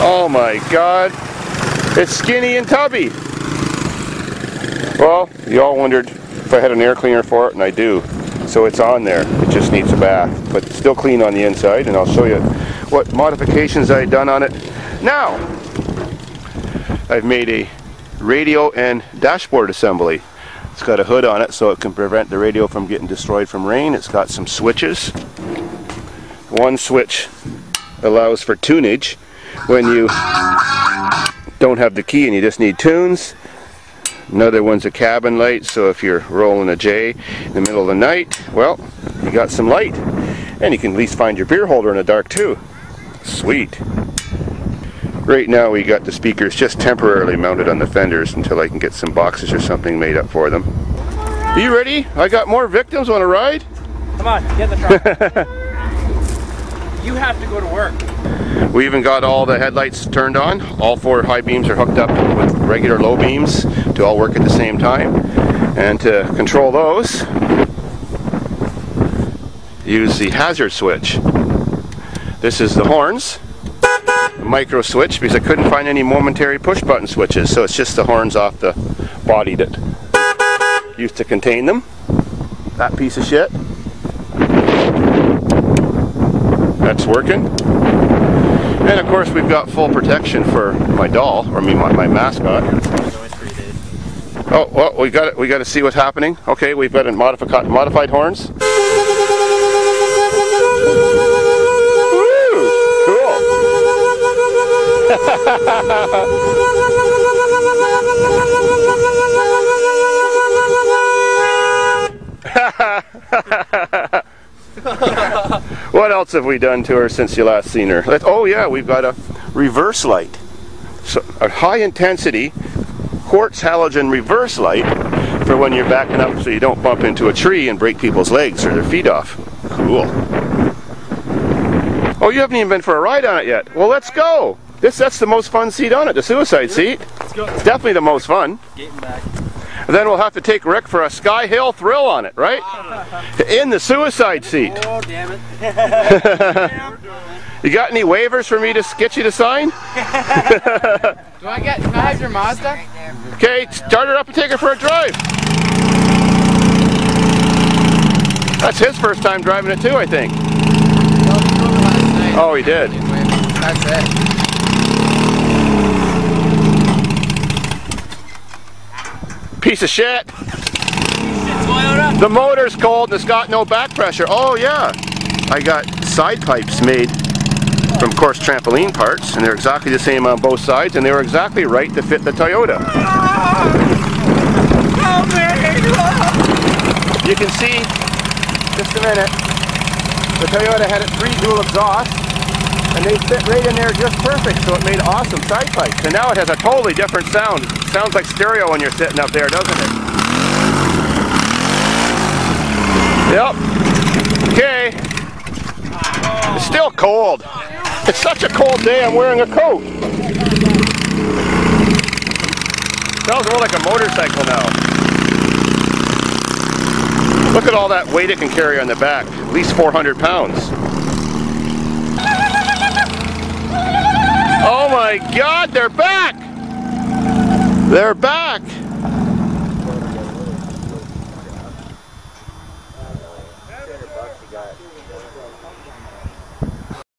Oh my God, it's skinny and tubby. Well, you all wondered if I had an air cleaner for it, and I do. So it's on there, it just needs a bath, but it's still clean on the inside, and I'll show you what modifications I've done on it. Now, I've made a radio and dashboard assembly. It's got a hood on it so it can prevent the radio from getting destroyed from rain. It's got some switches. One switch allows for tunage when you don't have the key and you just need tunes. Another one's a cabin light, so if you're rolling a J in the middle of the night, well, you got some light. And you can at least find your beer holder in the dark too. Sweet. Right now we got the speakers just temporarily mounted on the fenders until I can get some boxes or something made up for them. Are you ready? I got more victims. Want to ride? Come on, get in the truck. You have to go to work. We even got all the headlights turned on. All 4 high beams are hooked up with regular low beams to all work at the same time. And to control those, use the hazard switch. This is the horns, a micro switch, because I couldn't find any momentary push button switches, so it's just the horns off the body that used to contain them. That piece of shit. That's working. And of course we've got full protection for my doll, or my mascot. Oh, well, we got to see what's happening. Okay, we've got a modified horns. Woo! Cool. What else have we done to her since you last seen her? Oh yeah, we've got a reverse light. So a high intensity quartz halogen reverse light for when you're backing up so you don't bump into a tree and break people's legs or their feet off. Cool. Oh, you haven't even been for a ride on it yet. Well, let's go. That's the most fun seat on it, the suicide seat. Let's go. It's definitely the most fun. Getting back. And then we'll have to take Rick for a Sky Hill thrill on it, right? In the suicide seat. Oh, damn it. You got any waivers for me to get you to sign? Can I have your Mazda? Okay, start her up and take her for a drive. That's his first time driving it too, I think. Oh, he did. That's it. Piece of shit. Toyota. The motor's cold and it's got no back pressure. Oh yeah. I got side pipes made from course trampoline parts, and they're exactly the same on both sides, and they were exactly right to fit the Toyota. You can see, just a minute, the Toyota had its 3 dual exhausts, and they fit right in there just perfect, so it made awesome side pipes. And now it has a totally different sound. It sounds like stereo when you're sitting up there, doesn't it? Yep. Okay. It's still cold. It's such a cold day, I'm wearing a coat. Sounds more like a motorcycle now. Look at all that weight it can carry on the back. At least 400 pounds. Oh my God, they're back! They're back!